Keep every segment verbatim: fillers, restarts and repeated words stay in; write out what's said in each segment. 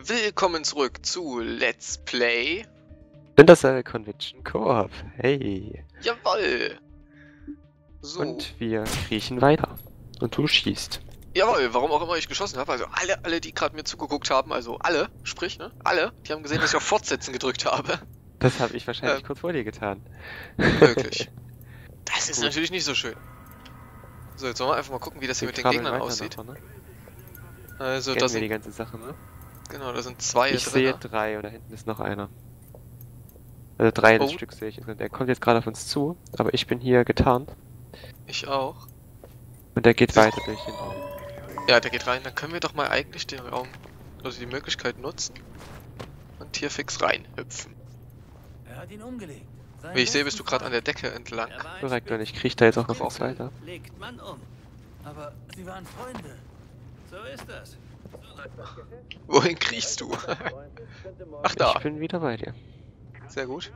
Willkommen zurück zu Let's Play Splinter Cell Conviction Koop. Hey. Jawoll. So. Und wir kriechen weiter. Und du schießt. Jawohl, warum auch immer ich geschossen habe. Also alle, alle, die gerade mir zugeguckt haben, also alle, sprich, ne? Alle, die haben gesehen, dass ich auf Fortsetzen gedrückt habe. Das habe ich wahrscheinlich ähm, kurz vor dir getan. Wirklich. Das ist Gut. natürlich nicht so schön. So, jetzt wollen wir einfach mal gucken, wie das hier Wir mit den krabbeln Gegnern weiter aussieht. Noch, ne? Also Kennen das wir die sind, ganze Sache, ne? genau, da sind zwei Ich drin. sehe drei und da hinten ist noch einer. Also drei Oh. das Stück sehe ich. Der kommt jetzt gerade auf uns zu, aber ich bin hier getarnt. Ich auch. Und der geht Das- weiter durch den Raum. Ja, der geht rein. Dann können wir doch mal eigentlich den Raum, also die Möglichkeit nutzen und hier fix reinhüpfen. Er hat ihn umgelegt. Wie ich sehe, bist du gerade an der Decke entlang. Korrekt, und ich kriege da jetzt auch noch was weiter. Legt man um. Aber sie waren Freunde. So ist das. Wohin kriechst du? Ach da, Ich bin wieder bei dir. sehr gut.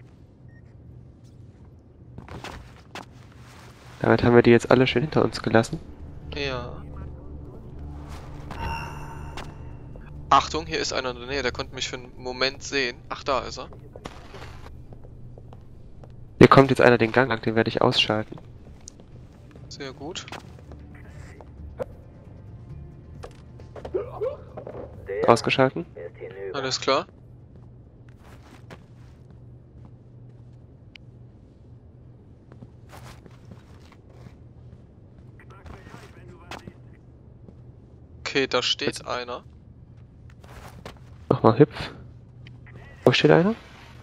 Damit haben wir die jetzt alle schön hinter uns gelassen. Ja. Achtung, hier ist einer in der Nähe, der konnte mich für einen Moment sehen. Ach, da ist er. Hier kommt jetzt einer den Gang lang, den werde ich ausschalten. Sehr gut. Ausgeschalten? Alles klar. Okay, da steht einer. Nochmal hüpf. Wo steht einer?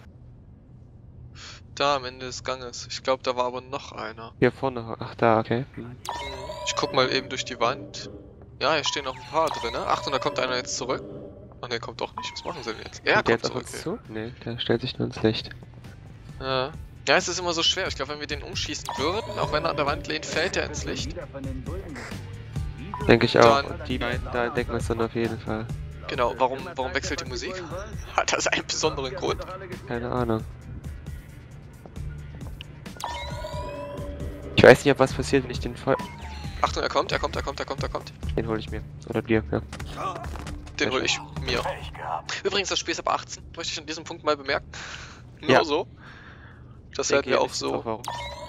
Da am Ende des Ganges. Ich glaube, da war aber noch einer. Hier vorne. Ach, da, okay. Hm. Ich guck mal eben durch die Wand. Ja, hier stehen noch ein paar drin. Achtung, da kommt einer jetzt zurück. Ach ne, kommt doch nicht. Was machen sie denn jetzt? Er Kommt der kommt jetzt auf zurück. uns zu? Nee, der stellt sich nur ins Licht. Ja. Ja, es ist immer so schwer. Ich glaube, wenn wir den umschießen würden, auch wenn er an der Wand lehnt, fällt er ins Licht. Denke ich auch. Dann- Und die beiden, da denken wir es dann auf jeden Fall. Genau, warum, warum wechselt die Musik? Hat das einen besonderen Grund? Keine Ahnung. Ich weiß nicht, ob was passiert, wenn ich den voll... Achtung, er kommt, er kommt, er kommt, er kommt, er kommt. Den hole ich mir. Oder dir, ja. Den hole ich mir. Übrigens, das Spiel ist ab achtzehn. Möchte ich an diesem Punkt mal bemerken. Nur Ja. so. Das Denke werden wir ich auch jetzt so warum.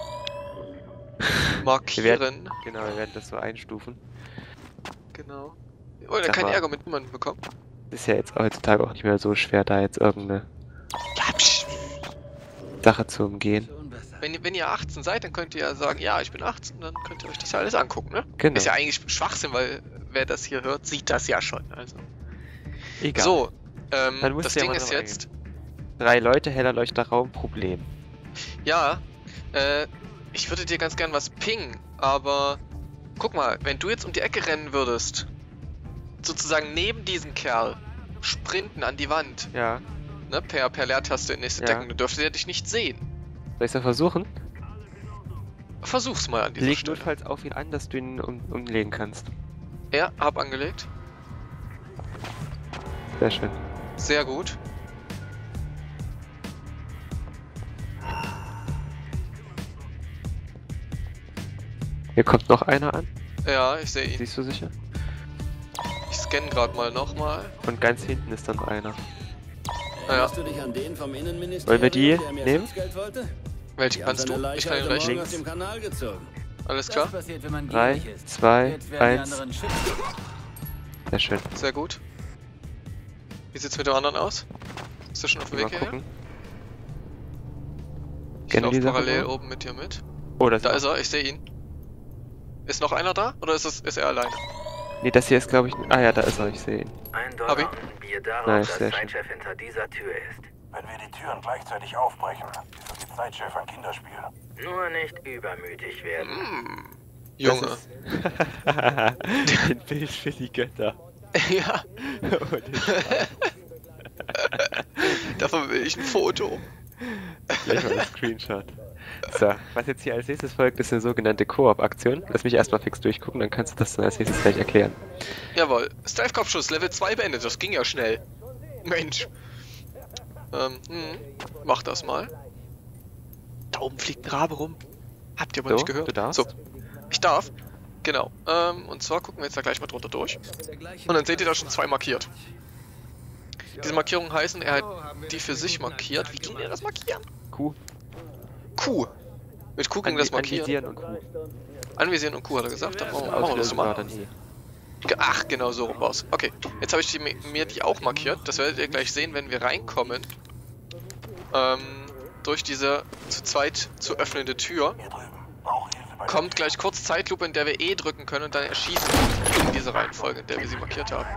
markieren. Genau, wir werden das so einstufen. Genau. Wir wollen ja keinen Aber- Ärger mit niemandem bekommen. Ist ja jetzt heutzutage auch nicht mehr so schwer, da jetzt irgendeine Ja, psch. Sache zu umgehen. Schon besser. Wenn, ihr- wenn ihr achtzehn seid, dann könnt ihr ja sagen, ja, ich bin achtzehn, dann könnt ihr euch das ja alles angucken, ne? Genau. Ist ja eigentlich Schwachsinn, weil wer das hier hört, sieht das ja schon. Also. Egal. So, ähm, Dann musst das du ja Ding mal ist drauf jetzt, Drei Leute, heller leuchter Raum, Problem. ja, äh, ich würde dir ganz gern was pingen, aber guck mal, wenn du jetzt um die Ecke rennen würdest, sozusagen neben diesen Kerl, sprinten an die Wand, Ja. ne, per, per Leertaste in nächste Ja. Deckung, dann dürfte der dich nicht sehen. Soll ich es versuchen? Versuch's mal an dieser Leg Stelle. notfalls auf ihn an, dass du ihn um, umlegen kannst. Ja, hab angelegt. Sehr schön. Sehr gut. Hier kommt noch einer an. Ja, ich sehe ihn. Siehst du sicher? Ich scanne gerade mal nochmal. Und ganz hinten ist dann noch einer. Erinnerst du dich an den vom Innenministerium, Wollen wir die der mir nehmen? Schafsgeld wollte? Welchen Die haben kannst seine du? Leiche Ich kann ihn heute rechts. Morgen aus Links. dem Kanal gezogen. Alles klar? Das passiert, wenn man Drei, gierig ist. zwei, Jetzt werden die eins. anderen schützen. Sehr schön. Sehr gut. Wie sieht's mit dem anderen aus? Ist der schon auf dem Mal Weg hierher? gucken. Ich Kennen laufe die Sache parallel noch? oben mit dir mit. Oh, das Da ist er, ich sehe ihn. Ist noch einer da? Oder ist, es, ist er alleine? Nee, das hier ist glaube ich... Ah ja, da ist er, ich sehe ihn. Ein Hab Dollar ich. und ein Bier darauf, Nice, dass sehr schön. Zeitchef hinter dieser Tür ist. Wenn wir die Türen gleichzeitig aufbrechen, ist für die Zeitchef ein Kinderspiel. Nur nicht übermütig werden. Hm. Junge. Das ist ein Bild für die Götter. Ja, Oh, das davon will ich ein Foto. Gleich mal ein Screenshot. So, was jetzt hier als nächstes folgt, ist eine sogenannte Koop-Aktion. Lass mich erstmal fix durchgucken, dann kannst du das dann als nächstes gleich erklären. Jawohl. Stealth-Kopfschuss, Level zwei beendet. Das ging ja schnell. Mensch. Ähm, hm. Mach das mal. Da oben fliegt ein Rabe rum. Habt ihr aber So, nicht gehört? du darfst. So, ich darf. Genau. Ähm, und zwar gucken wir jetzt da gleich mal drunter durch. Und dann seht ihr da schon zwei markiert. Diese Markierungen heißen, er hat die für sich markiert. Wie ging er das markieren? Q. Q. Mit Q ging das markieren. Anvisieren und Q. Anvisieren und Q, hat er gesagt. Dann machen wir, machen wir das so mal. Dann E. Ach, genau so rum raus. Okay, jetzt habe ich die, mir die auch markiert. Das werdet ihr gleich sehen, wenn wir reinkommen. Ähm, durch diese zu zweit zu öffnende Tür. Hier drüben. Brauche Hilfe bei Kommt gleich kurz Zeitlupe, in der wir E drücken können und dann erschießen wir in dieser Reihenfolge, in der wir sie markiert haben.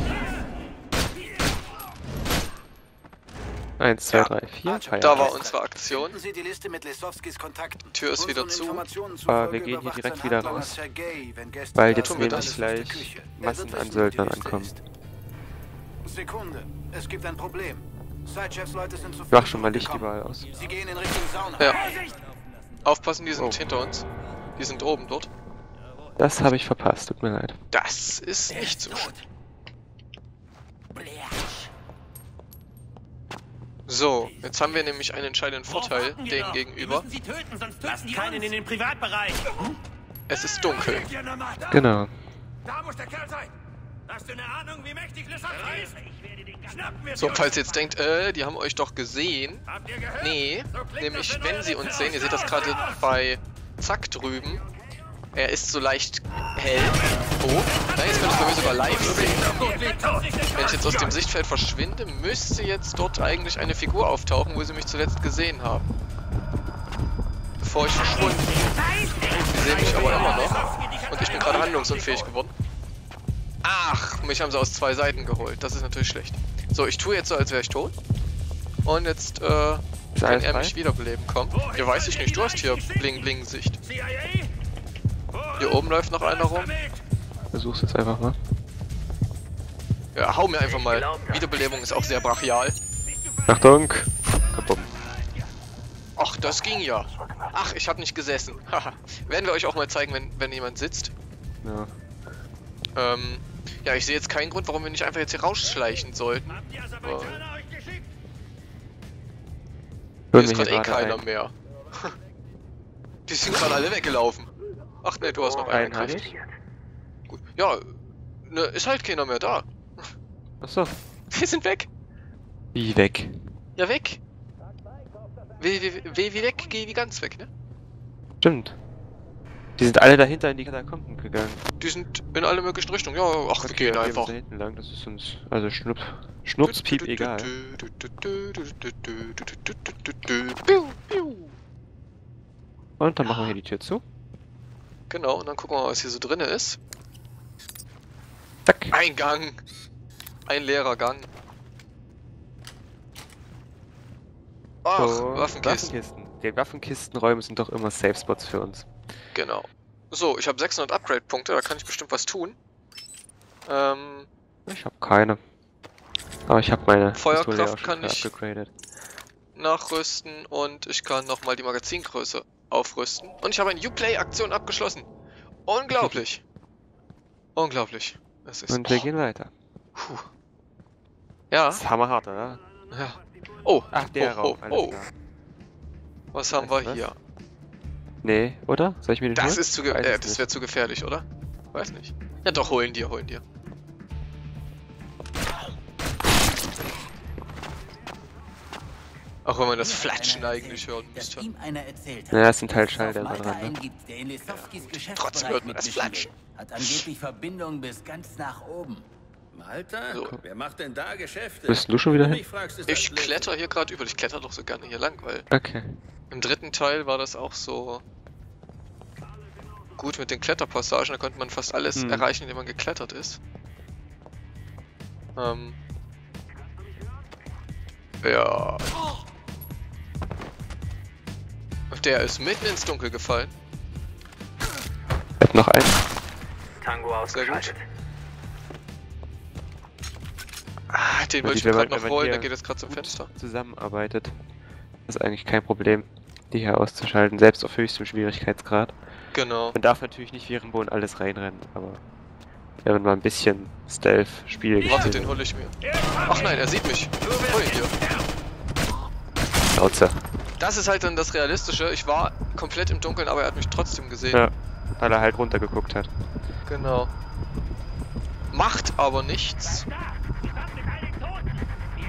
Eins, zwei, Ja. drei, vier. Da war unsere Aktion. Sie die Liste mit Lesowskis Kontakten. Tür ist wieder Unseren zu. Informationen Aber zufolge wir gehen hier überwacht direkt sein wieder Handlanger raus. Sergei, wenn Gäste Weil da jetzt sind. Tun wir nämlich das? gleich Küche. Er Massen wird an wissen, Söldnern wo die Liste ankommen. ist. Sekunde, es gibt ein Problem. Sidechefs Leute sind zu Ich früh mach schon mal Licht zurückgekommen. überall aus. Sie gehen in Richtung Sauna. Ja. Aufpassen, die sind Oh. hinter uns. Die sind oben dort. Das habe ich verpasst, tut mir leid. Das ist nicht so schlimm. So, jetzt haben wir nämlich einen entscheidenden Vorteil denen gegenüber. Lasst keinen in den Privatbereich. Es ist dunkel. Genau. Da muss der Kerl sein! Hast du eine Ahnung, wie mächtig Lissabon ist? Schnappen wir So, sie falls ihr uns. jetzt denkt, äh, die haben euch doch gesehen. Habt ihr gehört? Nee, So klingt nämlich das, wenn wenn eure sie uns Witze sehen, ihr seht das gerade raus. bei Zack drüben. Er ist so leicht hell. Oh, nein, jetzt könnt ihr es sogar live sehen. Wenn ich jetzt aus dem Sichtfeld verschwinde, müsste jetzt dort eigentlich eine Figur auftauchen, wo sie mich zuletzt gesehen haben. Bevor ich verschwunden bin. Sie sehen mich aber immer noch. Und ich bin gerade handlungsunfähig geworden. Ach, mich haben sie aus zwei Seiten geholt. Das ist natürlich schlecht. So, ich tue jetzt so, als wäre ich tot. Und jetzt, äh, Ist kann alles er frei? mich wiederbeleben kommen. Ja, weiß ich nicht. Du hast hier Bling-Bling-Sicht. C I A? Hier oben läuft noch einer rum. Versuch's jetzt einfach mal. Ja, hau mir einfach mal. Wiederbelebung ist auch sehr brachial. Achtung! Kaputt. Ach, das ging ja. Ach, ich habe nicht gesessen. Haha. Werden wir euch auch mal zeigen, wenn, wenn jemand sitzt. Ja. Ähm, ja, ich sehe jetzt keinen Grund, warum wir nicht einfach jetzt hier rausschleichen sollten. Habt die Aserbaidschaner euch geschickt? Hier Hören ist wir gerade hier eh gerade keiner ein. mehr. Die sind gerade alle weggelaufen. Ach ne, du hast noch einen Einen habe gekriegt. ich. Gut. Ja, ne, ist halt keiner mehr da. Achso. Wir sind weg. Wie weg? Ja, weg. W wie, wie, wie weg, geh wie ganz weg, ne? Stimmt. Die sind alle dahinter in die Katakomben gegangen. Die sind in alle möglichen Richtungen. Ja, ach, wir gehen wir einfach. müssen hinten lang, das ist uns, also Schnupp, Schnupspiep egal. Und dann machen wir hier die Tür zu. Genau, und dann gucken wir mal, was hier so drin ist. Zack. Ein Gang. Ein leerer Gang. Ach, So, Waffenkisten. Waffenkisten. Die Waffenkistenräume sind doch immer Safe Spots für uns. Genau. So, ich habe sechshundert Upgrade-Punkte, da kann ich bestimmt was tun. Ähm, Ich habe keine. Aber ich habe meine Feuerkraft Pistole auch schon kann voll ich- abgegradet. nachrüsten und ich kann nochmal die Magazingröße aufrüsten. Und ich habe eine Uplay-Aktion abgeschlossen. Unglaublich. Unglaublich. Das ist... Und wir gehen weiter. Puh. Ja. Das ist hammerhart, oder? Ja. Oh, Ach, der oh, Raum, oh, alles oh. klar. Was haben Weißt wir du hier? Nee, oder? Soll ich mir den Das holen? ist zu ge Weiß äh, es das nicht. wäre zu gefährlich, oder? Weiß nicht. Ja doch, holen dir, holen dir. Auch wenn man das Flatschen eigentlich hören dass müsste. ihm einer erzählt hat, Ja, es sind halt dass es Schalldämpfer auf Malta dran, ne? einen gibt, der in Lesowskis Geschäftsbereich Trotzdem hört man das mitmischen will. Flatschen. Hat angeblich Verbindung bis ganz nach oben. Malta? So. Wer macht denn da Geschäfte? Bist du schon wieder Wenn du hin? mich fragst, ist Ich das Blödsinn. kletter hier gerade über. Ich kletter doch so gerne hier lang, weil Okay. im dritten Teil war das auch so gut mit den Kletterpassagen. Da konnte man fast alles Hm. erreichen, indem man geklettert ist. Ähm. Ja. Der ist mitten ins Dunkel gefallen. Ich hab noch einen. Tango Sehr gut. ausgeschaltet. Ah, den Ja, wollte ich die- mir wenn gerade man- noch wenn holen, hier der geht jetzt gerade zum gut Fenster. zusammenarbeitet, ist eigentlich kein Problem, die hier auszuschalten, selbst auf höchstem Schwierigkeitsgrad. Genau. Man darf natürlich nicht wie Rimbo in alles reinrennen, aber wenn man mal ein bisschen Stealth-Spiel Warte, den hole ich mir. Ach nein, er sieht mich. Hol ihn dir. Schnauze. Das ist halt dann das Realistische. Ich war komplett im Dunkeln, aber er hat mich trotzdem gesehen. Ja, weil er halt runtergeguckt hat. Genau. Macht aber nichts.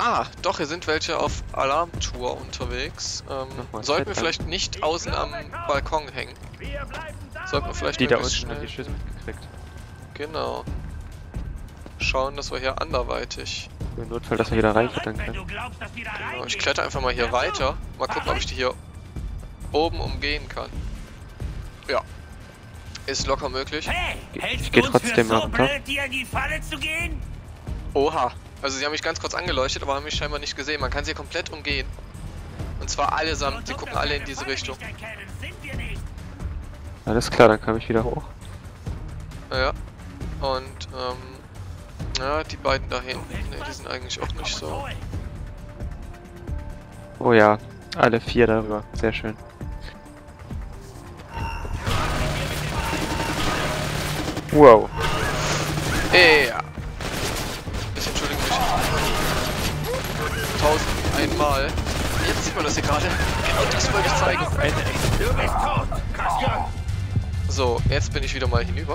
Ah, doch, hier sind welche auf Alarmtour unterwegs. Ähm, Nochmal sollten wir Fett vielleicht nicht außen am Balkon hängen. Wir bleiben da. Sollten wir vielleicht Die da möglichst unten haben schnell... die Schüsse mitgekriegt. Genau. Schauen, dass wir hier anderweitig... Im Notfall, dass wir wieder reinklettern Wenn du können. glaubst, dass wir da Genau, ich reingehen. kletter einfach mal hier weiter. Mal gucken, ob ich die hier oben umgehen kann. Ja. Ist locker möglich. Hey, Ich hältst geh du uns für trotzdem so auf den Top. blöd, dir in die Falle zu gehen? Oha. Also sie haben mich ganz kurz angeleuchtet, aber haben mich scheinbar nicht gesehen. Man kann sie komplett umgehen. Und zwar allesamt. Sie gucken alle in diese Richtung. Nicht erkennen, sind wir nicht. Alles klar, dann komme ich wieder hoch. Ja. Und, ähm... ja, die beiden da hinten. Ne, die sind eigentlich auch nicht so... Oh ja, alle vier darüber. Sehr schön. Wow. Ey, ja. Ich entschuldige mich. Tausend einmal. Jetzt sieht man das hier gerade. Genau das wollte ich zeigen. Du bist tot, Kasjan. So, jetzt bin ich wieder mal hinüber.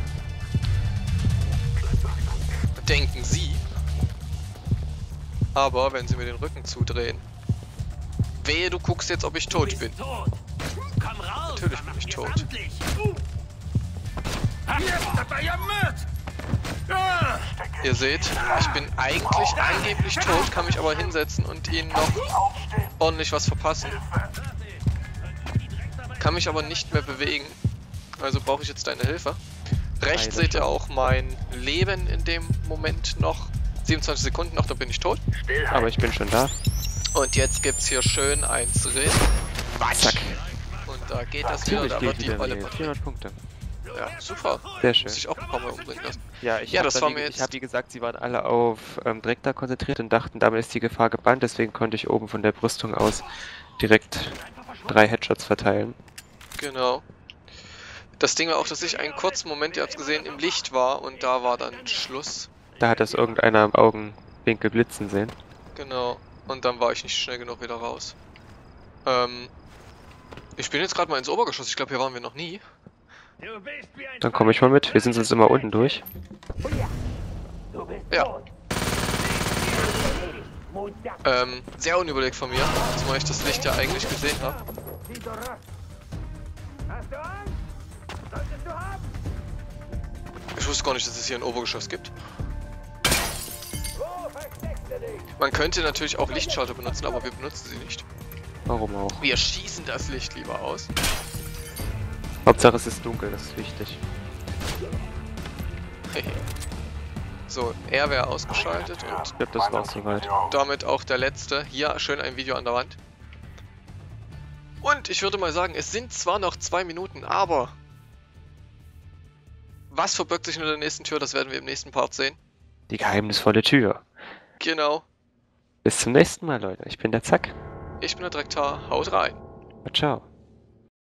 Denken Sie. Aber wenn Sie mir den Rücken zudrehen. Wehe, du guckst jetzt, ob ich tot Du bin. bist tot. Komm raus. Natürlich dann bin ich machen tot. wir's amtlich. Hier, dabei ja Mord. Ah. Ihr seht, ich bin eigentlich angeblich tot, kann mich aber hinsetzen und Ihnen noch ordentlich was verpassen. Kann mich aber nicht mehr bewegen. Also brauche ich jetzt deine Hilfe. Rechts seht ihr auch mein Leben in dem Moment noch. siebenundzwanzig Sekunden noch, dann bin ich tot. Aber ich bin schon da. Und jetzt gibt's hier schön eins drin. Zack. Und da geht das wieder, Natürlich da geht wird die wieder Rolle mit. perfekt. vierhundert Punkte. Ja, super. Sehr schön. Muss ich auch ein paar Mal umbringen lassen. Ja, ich Ja, hab das da war wie, mir ich jetzt- habe wie gesagt, sie waren alle auf ähm, direkt da konzentriert und dachten, damit ist die Gefahr gebannt, deswegen konnte ich oben von der Brüstung aus direkt drei Headshots verteilen. Genau. Das Ding war auch, dass ich einen kurzen Moment, ihr habt gesehen, im Licht war und da war dann Schluss. Da hat das irgendeiner im Augenwinkel blitzen sehen. Genau. Und dann war ich nicht schnell genug wieder raus. Ähm. Ich bin jetzt gerade mal ins Obergeschoss. Ich glaube, hier waren wir noch nie. Du bist wie ein Dann komme ich mal mit. Wir sind sonst immer unten durch. Ja. Ähm, sehr unüberlegt von mir, zumal ich das Licht ja eigentlich gesehen habe. Ich wusste gar nicht, dass es hier ein Obergeschoss gibt. Man könnte natürlich auch Lichtschalter benutzen, aber wir benutzen sie nicht. Warum auch? Wir schießen das Licht lieber aus. Hauptsache es ist dunkel, das ist wichtig. So, er wäre ausgeschaltet und Ich glaube, das war's soweit. damit auch der letzte. Hier schön ein Video an der Wand. Und ich würde mal sagen, es sind zwar noch zwei Minuten, aber was verbirgt sich hinter der nächsten Tür, das werden wir im nächsten Part sehen. Die geheimnisvolle Tür. Genau. Bis zum nächsten Mal, Leute. Ich bin der Zack. Ich bin der Drektar. Haut rein. Ciao.